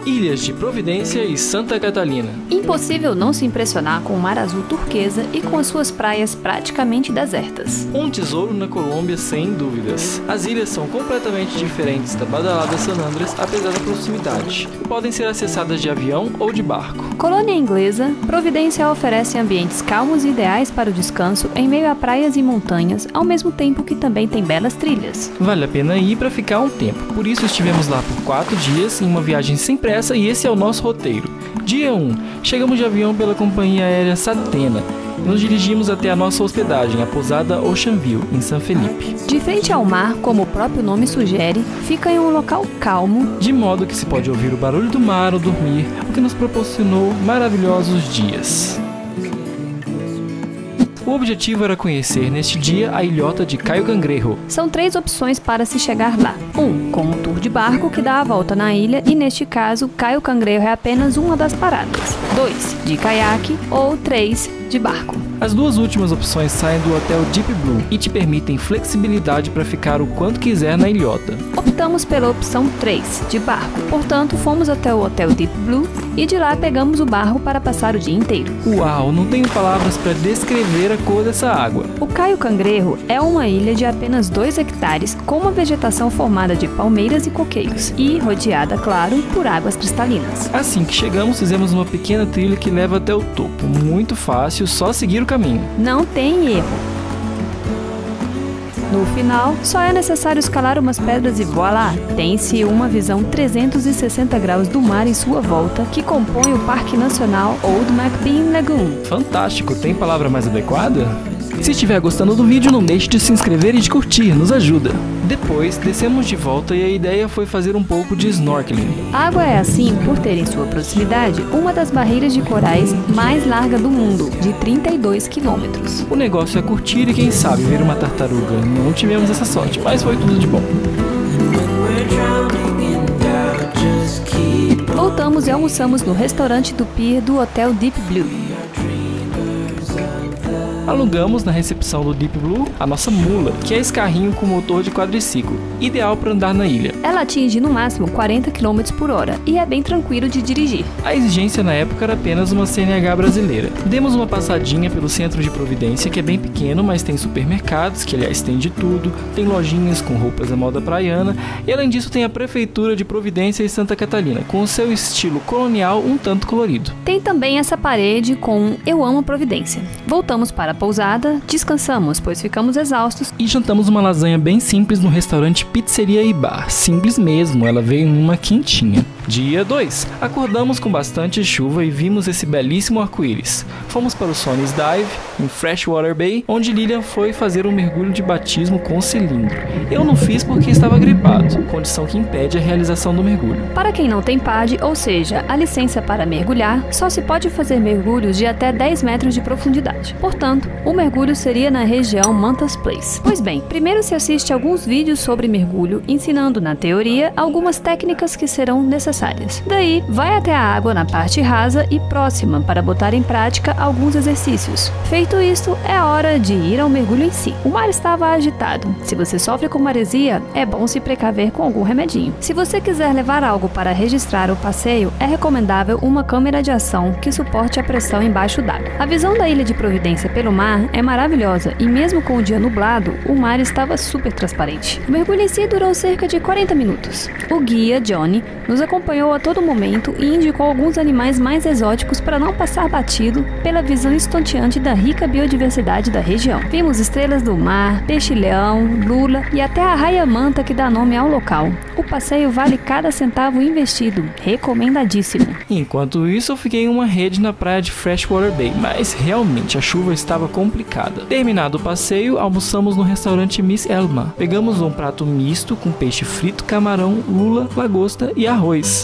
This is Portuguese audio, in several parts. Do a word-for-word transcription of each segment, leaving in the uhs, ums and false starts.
Ilhas de Providência e Santa Catalina. Impossível não se impressionar com o mar azul turquesa e com as suas praias praticamente desertas. Um tesouro na Colômbia, sem dúvidas. As ilhas são completamente diferentes da badalada San Andrés, apesar da proximidade, e podem ser acessadas de avião ou de barco. Colônia inglesa, Providência oferece ambientes calmos e ideais para o descanso em meio a praias e montanhas, ao mesmo tempo que também tem belas trilhas. Vale a pena ir para ficar um tempo, por isso estivemos lá por quatro dias em uma viagem sem pressa e esse é o nosso roteiro. Dia um. Chegamos de avião pela companhia aérea Satena e nos dirigimos até a nossa hospedagem, a pousada Ocean View, em San Felipe. De frente ao mar, como o próprio nome sugere, fica em um local calmo, de modo que se pode ouvir o barulho do mar ao dormir, o que nos proporcionou maravilhosos dias. O objetivo era conhecer neste dia a ilhota de Caio Cangrejo. São três opções para se chegar lá. Um, com um tour de barco que dá a volta na ilha e neste caso, Caio Cangrejo é apenas uma das paradas. Dois, de caiaque ou três, de barco. As duas últimas opções saem do Hotel Deep Blue e te permitem flexibilidade para ficar o quanto quiser na ilhota. Optamos pela opção três, de barco. Portanto, fomos até o Hotel Deep Blue e de lá pegamos o barco para passar o dia inteiro. Uau, não tenho palavras para descrever a cor dessa água. O Caio Cangrejo é uma ilha de apenas dois hectares com uma vegetação formada de palmeiras e coqueiros e rodeada, claro, por águas cristalinas. Assim que chegamos, fizemos uma pequena trilha que leva até o topo. Muito fácil, só seguir o caminho. Não tem erro. No final, só é necessário escalar umas pedras e voilá! Tem-se uma visão trezentos e sessenta graus do mar em sua volta, que compõe o Parque Nacional Old McBean Lagoon. Fantástico! Tem palavra mais adequada? Se estiver gostando do vídeo, não deixe de se inscrever e de curtir, nos ajuda! Depois, descemos de volta e a ideia foi fazer um pouco de snorkeling. A água é assim por ter em sua proximidade uma das barreiras de corais mais larga do mundo, de trinta e dois quilômetros. O negócio é curtir e quem sabe ver uma tartaruga. Não tivemos essa sorte, mas foi tudo de bom. Voltamos e almoçamos no restaurante do pier do Hotel Deep Blue. Alugamos na recepção do Deep Blue a nossa mula, que é esse carrinho com motor de quadriciclo, ideal para andar na ilha. Ela atinge no máximo quarenta quilômetros por hora e é bem tranquilo de dirigir. A exigência na época era apenas uma C N H brasileira. Demos uma passadinha pelo centro de Providência, que é bem pequeno, mas tem supermercados, que aliás tem de tudo, tem lojinhas com roupas à moda praiana, e além disso tem a prefeitura de Providência e Santa Catalina, com o seu estilo colonial um tanto colorido. Tem também essa parede com um Eu Amo Providência. Voltamos para a pousada, descansamos, pois ficamos exaustos, e jantamos uma lasanha bem simples no restaurante Pizzeria e Bar. Simples mesmo, ela veio em uma quentinha. Dia dois. Acordamos com bastante chuva e vimos esse belíssimo arco-íris. Fomos para o Sonny's Dive, em Freshwater Bay, onde Lilian foi fazer um mergulho de batismo com cilindro. Eu não fiz porque estava gripado, condição que impede a realização do mergulho. Para quem não tem P A D, ou seja, a licença para mergulhar, só se pode fazer mergulhos de até dez metros de profundidade. Portanto, o mergulho seria na região Mantas Place. Pois bem, primeiro se assiste alguns vídeos sobre mergulho, ensinando na teoria algumas técnicas que serão necessárias. Daí, vai até a água na parte rasa e próxima para botar em prática alguns exercícios. Feito isto, é a hora de ir ao mergulho em si. O mar estava agitado. Se você sofre com maresia, é bom se precaver com algum remedinho. Se você quiser levar algo para registrar o passeio, é recomendável uma câmera de ação que suporte a pressão embaixo d'água. A visão da ilha de Providência pelo mar é maravilhosa e mesmo com o dia nublado, o mar estava super transparente. O mergulho em si durou cerca de quarenta minutos. O guia, Johnny, nos acompanhou a todo momento e indicou alguns animais mais exóticos para não passar batido pela visão estonteante da rica biodiversidade da região. Vimos estrelas do mar, peixe-leão, lula e até a raia-manta que dá nome ao local. O passeio vale cada centavo investido. Recomendadíssimo. Enquanto isso, eu fiquei em uma rede na praia de Freshwater Bay, mas realmente a chuva estava complicada. Terminado o passeio, almoçamos no restaurante Miss Elma. Pegamos um prato misto com peixe frito, camarão, lula, lagosta e arroz.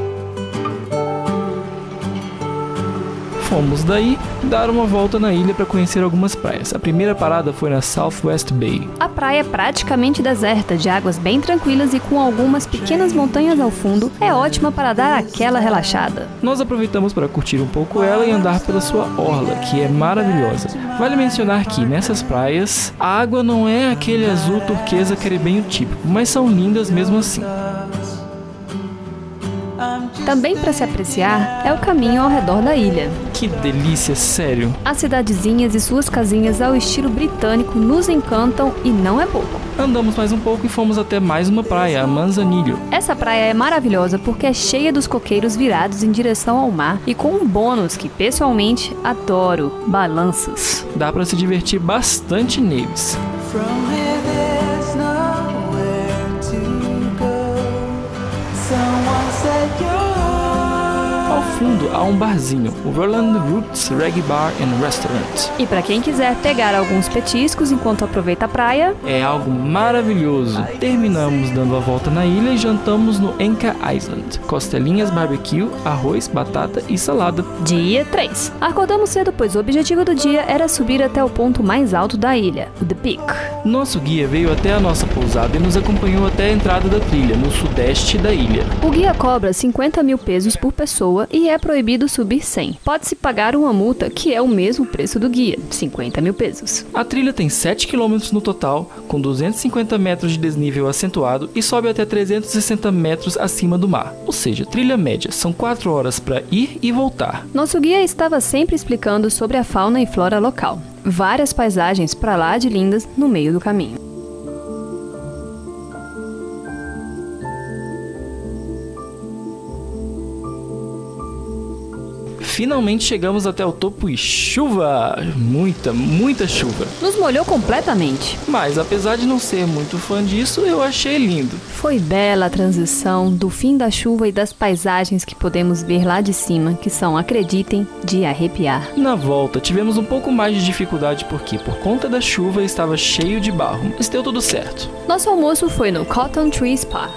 Fomos daí dar uma volta na ilha para conhecer algumas praias. A primeira parada foi na Southwest Bay. A praia é praticamente deserta, de águas bem tranquilas e com algumas pequenas montanhas ao fundo, é ótima para dar aquela relaxada. Nós aproveitamos para curtir um pouco ela e andar pela sua orla, que é maravilhosa. Vale mencionar que nessas praias, a água não é aquele azul turquesa caribenho típico, mas são lindas mesmo assim. I'm Também para se apreciar é o caminho ao redor da ilha. Que delícia, sério. As cidadezinhas e suas casinhas ao estilo britânico nos encantam e não é pouco. Andamos mais um pouco e fomos até mais uma praia, a Manzanillo. Essa praia é maravilhosa porque é cheia dos coqueiros virados em direção ao mar e com um bônus que pessoalmente adoro, balanços. Dá pra se divertir bastante neles. Ao fundo há um barzinho, o Roland Roots Reggae Bar and Restaurant. E para quem quiser pegar alguns petiscos enquanto aproveita a praia, é algo maravilhoso. Terminamos dando a volta na ilha e jantamos no Enka Island. Costelinhas barbecue, arroz, batata e salada. Dia três. Acordamos cedo, pois o objetivo do dia era subir até o ponto mais alto da ilha, o The Peak. Nosso guia veio até a nossa pousada e nos acompanhou até a entrada da trilha, no sudeste da ilha. O guia cobra cinquenta mil pesos por pessoa e é proibido subir cem. Pode-se pagar uma multa, que é o mesmo preço do guia, cinquenta mil pesos. A trilha tem sete quilômetros no total, com duzentos e cinquenta metros de desnível acentuado e sobe até trezentos e sessenta metros acima do mar. Ou seja, trilha média, são quatro horas para ir e voltar. Nosso guia estava sempre explicando sobre a fauna e flora local. Várias paisagens pra lá de lindas no meio do caminho. Finalmente chegamos até o topo e chuva! Muita, muita chuva. Nos molhou completamente. Mas apesar de não ser muito fã disso, eu achei lindo. Foi bela a transição do fim da chuva e das paisagens que podemos ver lá de cima, que são, acreditem, de arrepiar. Na volta, tivemos um pouco mais de dificuldade porque, por conta da chuva, estava cheio de barro, mas deu tudo certo. Nosso almoço foi no Cotton Tree Spa.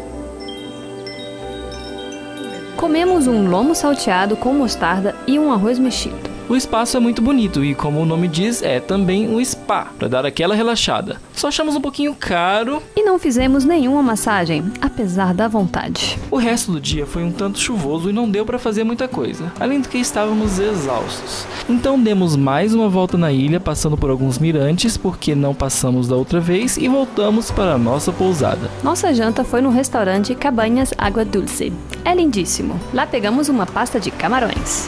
Comemos um lomo salteado com mostarda e um arroz mexido. O espaço é muito bonito e, como o nome diz, é também um spa, para dar aquela relaxada. Só achamos um pouquinho caro. E não fizemos nenhuma massagem, apesar da vontade. O resto do dia foi um tanto chuvoso e não deu para fazer muita coisa, além do que estávamos exaustos. Então demos mais uma volta na ilha, passando por alguns mirantes, porque não passamos da outra vez, e voltamos para a nossa pousada. Nossa janta foi no restaurante Cabañas Agua Dulce. É lindíssimo. Lá pegamos uma pasta de camarões.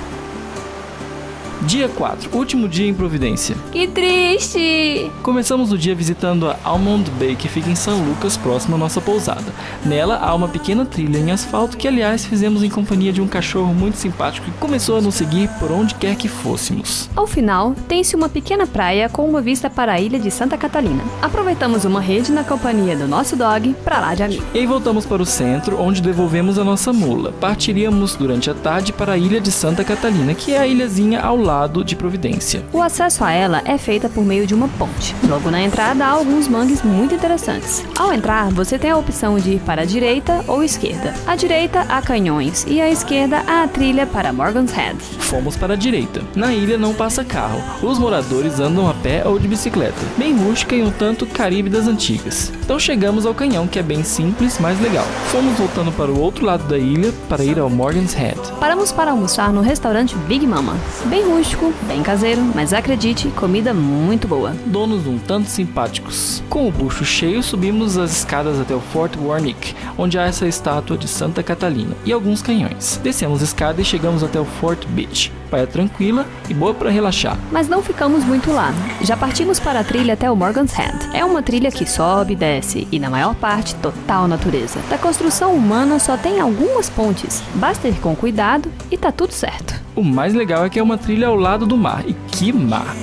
Dia quatro, último dia em Providência. Que triste! Começamos o dia visitando a Almond Bay, que fica em São Lucas, próximo à nossa pousada. Nela há uma pequena trilha em asfalto que, aliás, fizemos em companhia de um cachorro muito simpático que começou a nos seguir por onde quer que fôssemos. Ao final, tem-se uma pequena praia com uma vista para a ilha de Santa Catalina. Aproveitamos uma rede na companhia do nosso dog pra lá de amigo. E aí voltamos para o centro, onde devolvemos a nossa mula. Partiríamos durante a tarde para a ilha de Santa Catalina, que é a ilhazinha ao lado de Providência. O acesso a ela é feita por meio de uma ponte. Logo na entrada há alguns mangues muito interessantes. Ao entrar, você tem a opção de ir para a direita ou esquerda. À direita há canhões e à esquerda há a trilha para Morgan's Head. Fomos para a direita. Na ilha não passa carro. Os moradores andam a pé ou de bicicleta. Bem rústica e um tanto Caribe das antigas. Então chegamos ao canhão, que é bem simples, mas legal. Fomos voltando para o outro lado da ilha para ir ao Morgan's Head. Paramos para almoçar no restaurante Big Mama. Bem rústico, bem caseiro, mas acredite, comida muito boa. Donos um tanto simpáticos. Com o bucho cheio, subimos as escadas até o Fort Warnick, onde há essa estátua de Santa Catalina e alguns canhões. Descemos a escada e chegamos até o Fort Beach. Praia tranquila e boa para relaxar. Mas não ficamos muito lá. Já partimos para a trilha até o Morgan's Head. É uma trilha que sobe e desce, e na maior parte, total natureza. Da construção humana só tem algumas pontes. Basta ir com cuidado e tá tudo certo. O mais legal é que é uma trilha ao lado do mar. E que mar!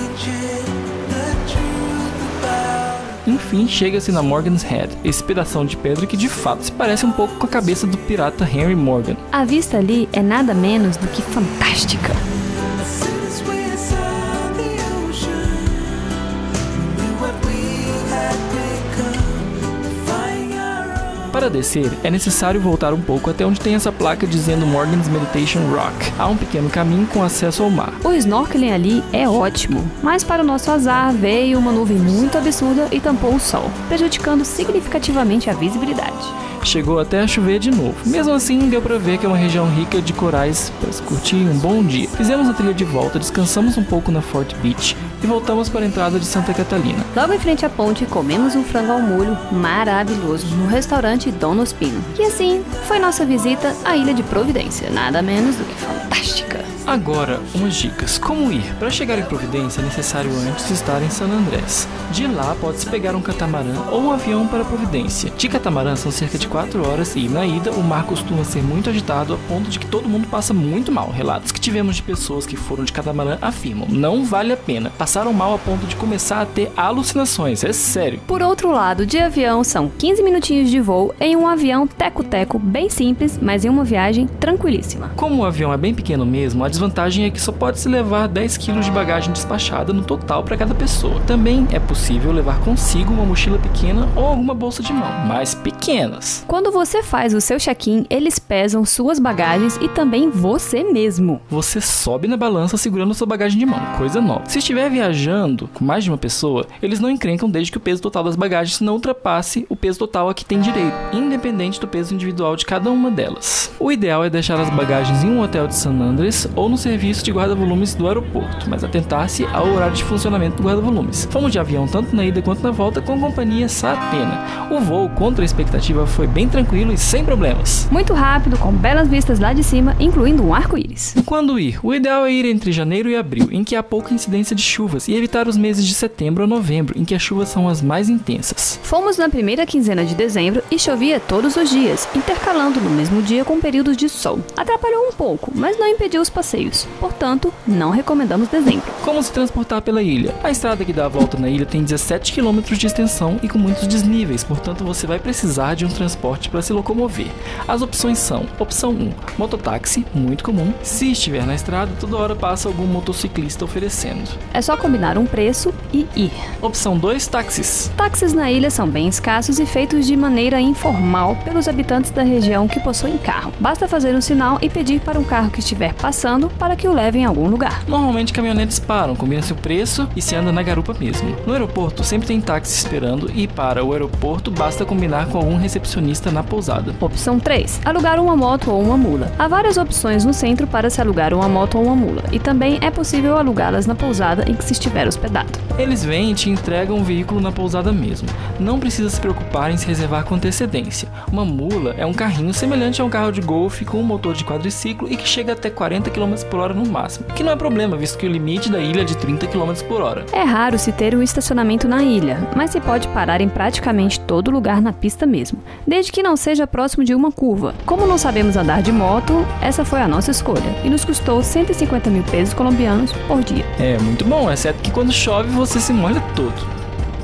Enfim, chega-se na Morgan's Head, esse pedação de pedra que de fato se parece um pouco com a cabeça do pirata Henry Morgan. A vista ali é nada menos do que fantástica. Para descer, é necessário voltar um pouco até onde tem essa placa dizendo Morgan's Meditation Rock. Há um pequeno caminho com acesso ao mar. O snorkeling ali é ótimo, mas para o nosso azar veio uma nuvem muito absurda e tampou o sol, prejudicando significativamente a visibilidade. Chegou até a chover de novo. Mesmo assim, deu pra ver que é uma região rica de corais para se curtir um bom dia. Fizemos a trilha de volta, descansamos um pouco na Fort Beach, e voltamos para a entrada de Santa Catalina. Logo em frente à ponte, comemos um frango ao molho maravilhoso no restaurante Dom Ospino. E assim, foi nossa visita à Ilha de Providência, nada menos do que fantástica. Agora, umas dicas. Como ir? Para chegar em Providência é necessário antes estar em San Andrés. De lá, pode-se pegar um catamarã ou um avião para Providência. De catamarã são cerca de quatro horas e, na ida, o mar costuma ser muito agitado a ponto de que todo mundo passa muito mal. Relatos que tivemos de pessoas que foram de catamarã afirmam, não vale a pena. Passaram mal a ponto de começar a ter alucinações, é sério. Por outro lado, de avião são quinze minutinhos de voo em um avião teco-teco bem simples, mas em uma viagem tranquilíssima. Como o avião é bem pequeno mesmo, a desvantagem é que só pode se levar dez quilos de bagagem despachada no total para cada pessoa. Também é possível levar consigo uma mochila pequena ou alguma bolsa de mão, mas pequenas. Quando você faz o seu check-in, eles pesam suas bagagens e também você mesmo. Você sobe na balança segurando sua bagagem de mão, coisa nova. Se estiver viajando com mais de uma pessoa, eles não encrencam desde que o peso total das bagagens não ultrapasse o peso total a que tem direito, independente do peso individual de cada uma delas. O ideal é deixar as bagagens em um hotel de San Andrés ou no serviço de guarda-volumes do aeroporto, mas atentar-se ao horário de funcionamento do guarda-volumes. Fomos de avião tanto na ida quanto na volta com companhia Satena. O voo, contra a expectativa, foi bem tranquilo e sem problemas. Muito rápido, com belas vistas lá de cima, incluindo um arco-íris. Quando ir? O ideal é ir entre janeiro e abril, em que há pouca incidência de chuvas, e evitar os meses de setembro a novembro, em que as chuvas são as mais intensas. Fomos na primeira quinzena de dezembro e chovia todos os dias, intercalando no mesmo dia com períodos de sol. Atrapalhou um pouco, mas não impediu os passeios. Portanto, não recomendamos dezembro. Como se transportar pela ilha? A estrada que dá a volta na ilha tem dezessete quilômetros de extensão e com muitos desníveis, portanto você vai precisar de um transporte para se locomover. As opções são: opção um, mototáxi, muito comum. Se estiver na estrada, toda hora passa algum motociclista oferecendo. É só combinar um preço e ir. Opção dois, táxis. Táxis na ilha são bem escassos e feitos de maneira informal pelos habitantes da região que possuem carro. Basta fazer um sinal e pedir para um carro que estiver passando para que o levem a algum lugar. Normalmente caminhonetes param, combina-se o preço e se anda na garupa mesmo. No aeroporto sempre tem táxi esperando e para o aeroporto basta combinar com algum recepcionista na pousada. Opção três. Alugar uma moto ou uma mula. Há várias opções no centro para se alugar uma moto ou uma mula e também é possível alugá-las na pousada em que se estiver hospedado. Eles vêm e te entregam o veículo na pousada mesmo. Não precisa se preocupar em se reservar com antecedência. Uma mula é um carrinho semelhante a um carro de golfe com um motor de quadriciclo e que chega até quarenta quilômetros por hora no máximo, que não é problema, visto que o limite da ilha é de trinta quilômetros por hora. É raro se ter um estacionamento na ilha, mas se pode parar em praticamente todo lugar na pista mesmo, desde que não seja próximo de uma curva. Como não sabemos andar de moto, essa foi a nossa escolha, e nos custou cento e cinquenta mil pesos colombianos por dia. É muito bom, exceto que quando chove você se molha todo.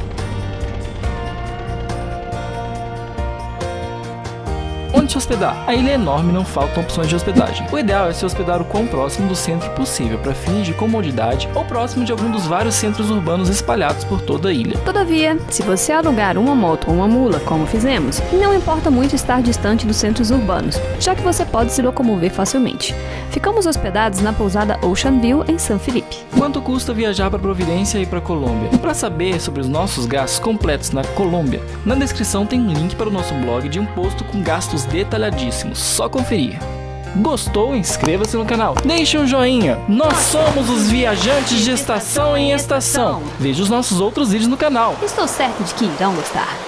Onde se hospedar? A ilha é enorme e não faltam opções de hospedagem. O ideal é se hospedar o quão próximo do centro possível, para fins de comodidade, ou próximo de algum dos vários centros urbanos espalhados por toda a ilha. Todavia, se você alugar uma moto ou uma mula, como fizemos, não importa muito estar distante dos centros urbanos, já que você pode se locomover facilmente. Ficamos hospedados na pousada Ocean View, em San Felipe. Quanto custa viajar para Providência e para Colômbia? Para saber sobre os nossos gastos completos na Colômbia, na descrição tem um link para o nosso blog de um post com gastos detalhadíssimos, só conferir. Gostou? Inscreva-se no canal, deixe um joinha. Nós somos os viajantes de estação em estação. Veja os nossos outros vídeos no canal. Estou certo de que irão gostar.